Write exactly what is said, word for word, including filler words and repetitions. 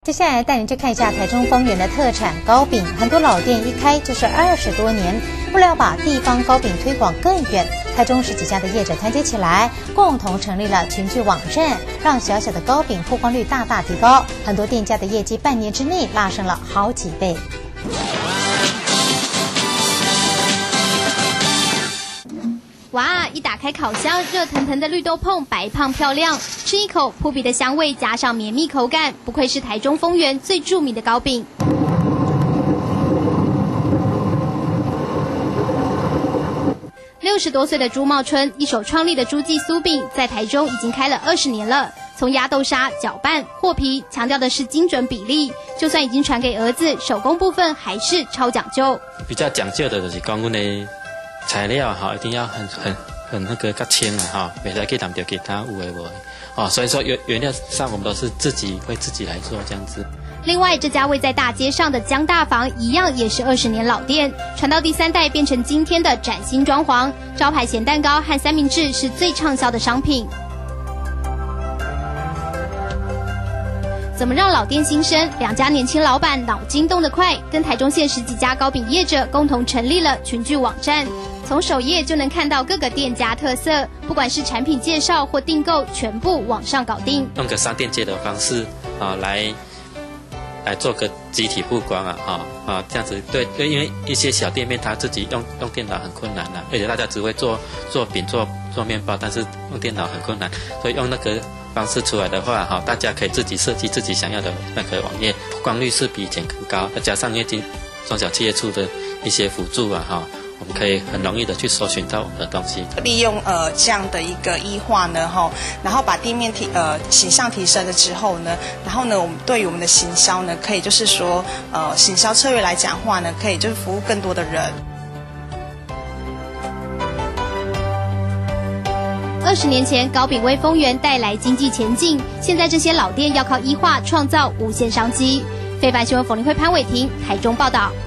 接下来带您去看一下台中丰原的特产糕饼，很多老店一开就是二十多年。为了把地方糕饼推广更远，台中十几家的业者团结起来，共同成立了群聚网站，让小小的糕饼曝光率大大提高，很多店家的业绩半年之内拉升了好几倍。 哇！一打开烤箱，热腾腾的绿豆椪白胖漂亮，吃一口扑鼻的香味，加上绵密口感，不愧是台中丰原最著名的糕饼。六十多岁的朱茂春一手创立的朱记酥饼，在台中已经开了二十年了。从压豆沙、搅拌、和皮，强调的是精准比例。就算已经传给儿子，手工部分还是超讲究。 比较讲究的就是讲，我们材料哈一定要很很很那个较轻啊哈，袂使去染掉其他有的无的哦。所以说原原料上我们都是自己会自己来做这样子。 另外，这家位在大街上的江大房一样也是二十年老店，传到第三代变成今天的崭新装潢，招牌咸蛋糕和三明治是最畅销的商品。怎么让老店兴生？两家年轻老板脑筋动得快，跟台中县十几家糕饼业者共同成立了群聚网站。从首页就能看到各个店家特色，不管是产品介绍或订购，全部网上搞定。 用个商店街的方式啊，来来做个集体曝光啊，哈啊这样子对对，因为一些小店面他自己用用电脑很困难啊，而且大家只会做做饼做做面包，但是用电脑很困难，所以用那个方式出来的话，哈，大家可以自己设计自己想要的那个网页，曝光率是比以前更高，再加上业经中小企业处的一些辅助啊，哈。我们可以很容易的去搜寻到我们的东西， 利用呃这样的一个医化呢，哈，然后把店面提呃形象提升了之后呢，然后呢，我们对于我们的行销呢，可以就是说呃行销策略来讲话呢，可以就是服务更多的人。 二十年前，糕饼为丰原带来经济前进，现在这些老店要靠医化创造无限商机。非凡新闻冯林慧、潘伟婷，台中报道。